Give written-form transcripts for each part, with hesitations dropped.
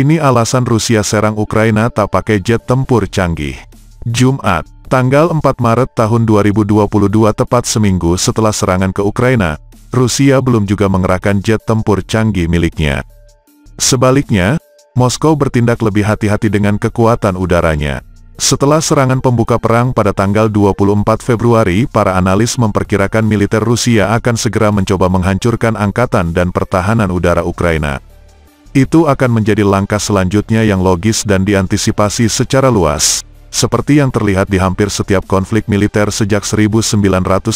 Ini alasan Rusia serang Ukraina tak pakai jet tempur canggih. Jumat, tanggal 4 Maret tahun 2022 tepat seminggu setelah serangan ke Ukraina, Rusia belum juga mengerahkan jet tempur canggih miliknya. Sebaliknya, Moskow bertindak lebih hati-hati dengan kekuatan udaranya. Setelah serangan pembuka perang pada tanggal 24 Februari, para analis memperkirakan militer Rusia akan segera mencoba menghancurkan angkatan dan pertahanan udara Ukraina. Itu akan menjadi langkah selanjutnya yang logis dan diantisipasi secara luas, seperti yang terlihat di hampir setiap konflik militer sejak 1938.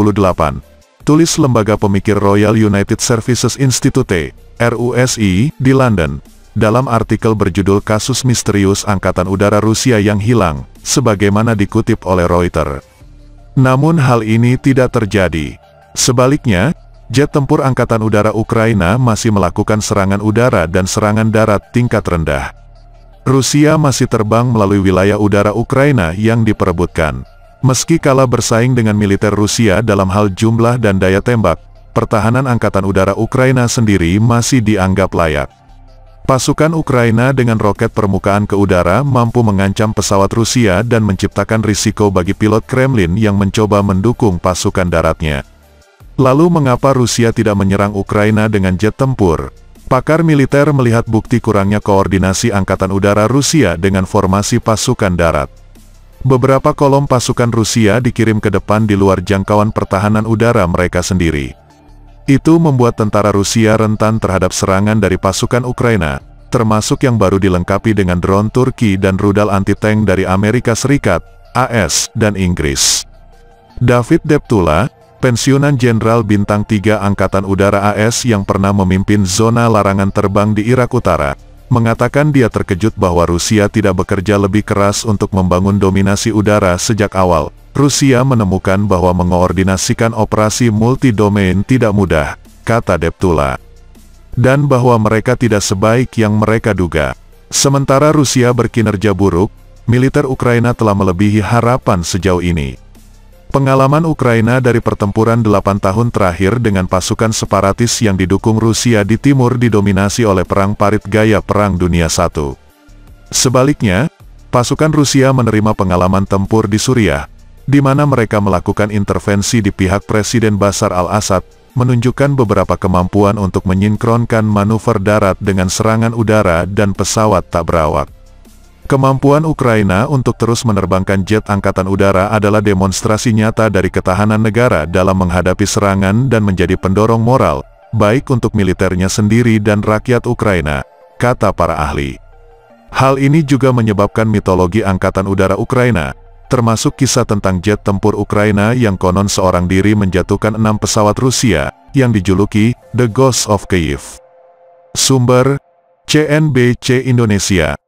Tulis lembaga pemikir Royal United Services Institute, RUSI, di London, dalam artikel berjudul Kasus Misterius Angkatan Udara Rusia yang Hilang, sebagaimana dikutip oleh Reuters. Namun hal ini tidak terjadi. Sebaliknya, jet tempur Angkatan Udara Ukraina masih melakukan serangan udara dan serangan darat tingkat rendah. Rusia masih terbang melalui wilayah udara Ukraina yang diperebutkan. Meski kalah bersaing dengan militer Rusia dalam hal jumlah dan daya tembak, pertahanan Angkatan Udara Ukraina sendiri masih dianggap layak. Pasukan Ukraina dengan roket permukaan ke udara mampu mengancam pesawat Rusia dan menciptakan risiko bagi pilot Kremlin yang mencoba mendukung pasukan daratnya. Lalu mengapa Rusia tidak menyerang Ukraina dengan jet tempur? Pakar militer melihat bukti kurangnya koordinasi Angkatan Udara Rusia dengan formasi pasukan darat. Beberapa kolom pasukan Rusia dikirim ke depan di luar jangkauan pertahanan udara mereka sendiri. Itu membuat tentara Rusia rentan terhadap serangan dari pasukan Ukraina, termasuk yang baru dilengkapi dengan drone Turki dan rudal anti-tank dari Amerika Serikat, AS, dan Inggris. David Deptula, pensiunan Jenderal Bintang 3 Angkatan Udara AS yang pernah memimpin zona larangan terbang di Irak Utara, mengatakan dia terkejut bahwa Rusia tidak bekerja lebih keras untuk membangun dominasi udara sejak awal. Rusia menemukan bahwa mengoordinasikan operasi multi-domain tidak mudah, kata Deptula. Dan bahwa mereka tidak sebaik yang mereka duga. Sementara Rusia berkinerja buruk, militer Ukraina telah melebihi harapan sejauh ini. Pengalaman Ukraina dari pertempuran 8 tahun terakhir dengan pasukan separatis yang didukung Rusia di timur didominasi oleh perang parit gaya Perang Dunia I. Sebaliknya, pasukan Rusia menerima pengalaman tempur di Suriah, di mana mereka melakukan intervensi di pihak Presiden Bashar al-Assad, menunjukkan beberapa kemampuan untuk menyinkronkan manuver darat dengan serangan udara dan pesawat tak berawak. Kemampuan Ukraina untuk terus menerbangkan jet angkatan udara adalah demonstrasi nyata dari ketahanan negara dalam menghadapi serangan dan menjadi pendorong moral, baik untuk militernya sendiri dan rakyat Ukraina, kata para ahli. Hal ini juga menyebabkan mitologi Angkatan Udara Ukraina, termasuk kisah tentang jet tempur Ukraina yang konon seorang diri menjatuhkan 6 pesawat Rusia, yang dijuluki The Ghost of Kyiv. Sumber, CNBC Indonesia.